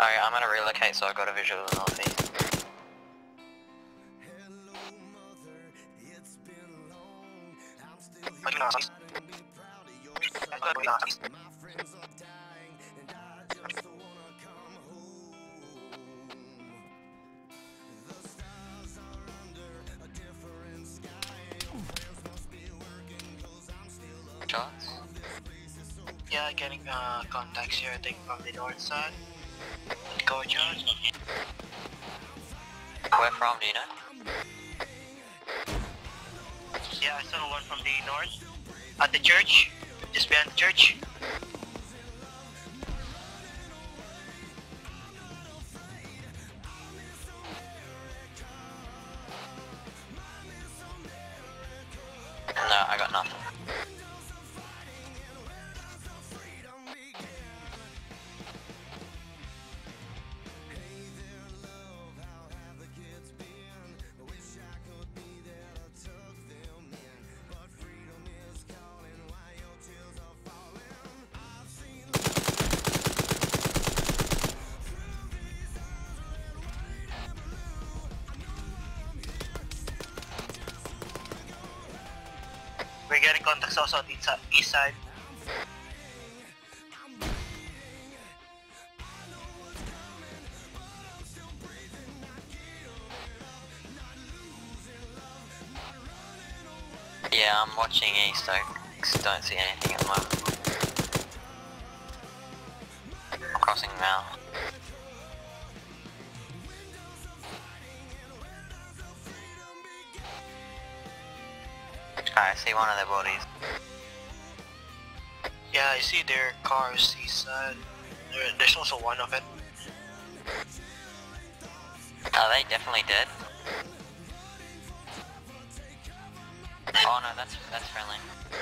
Alright, I'm gonna relocate so I got a visual of the northeast. Shots? Yeah, getting contacts here, I think, from the north side. Go, John. Where from, do you know? Yeah, I saw one from the north. At the church. Just behind the church. No, I got nothing. We're getting contacts also at the east side. Yeah, I'm watching east, I don't see anything at the moment. I'm crossing now. Alright, I see one of their bodies. Yeah, I see their cars east side. There's also one of it. Are they definitely dead? Oh no, that's friendly.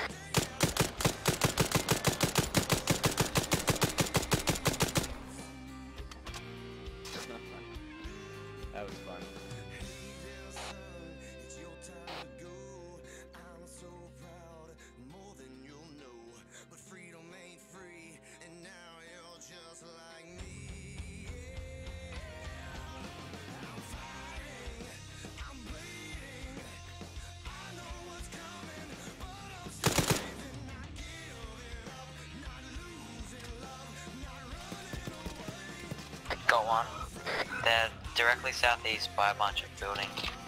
That was fun. Got one. They're directly southeast by a bunch of buildings.